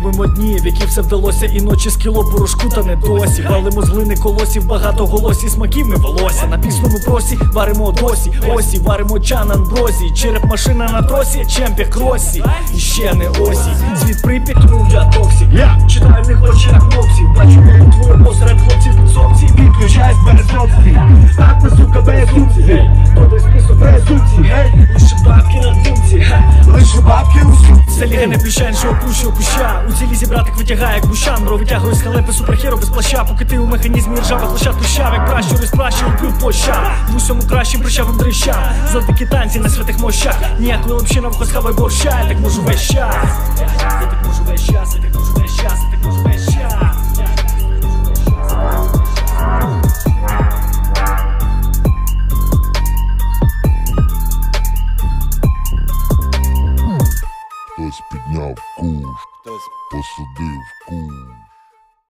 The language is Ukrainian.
робимо дні, в які все вдалося, і ночі з кіло порошку, та не досі. Валимо з глини колосів, багато голосів, смаків ми волосся. На пісному просі варимо досі, осі, варимо чан амброзії. Череп машина на тросі, чемпі кросі. І ще не осі, світ Прип'ять, ну я токсик. Читаю в них очі на хлопців, бачу твою посеред хлопців підсобці. Підключаюсь без хлопців, так ми, сука, без сумці. Гей, подай список без сумці. Гей, лише бабки на думці, лише бабки у сумці. Це ліга не плюща, іншого пущу куща. У цілі зібратик витягає як бущан. Ро витягує з халепи суперхеро без плаща. Поки ти у механізмі ржавих лошад кущав, як пращур із пращур пив площа. В усьому кращим прищавим дрища. За дикі танці на святих мощах. Ніякої община в хосхавай борща. Я так можу весь час. Я так можу весь час, я так можу весь час, я так можу весь час. Хтось підняв куш, хтось посадив куш.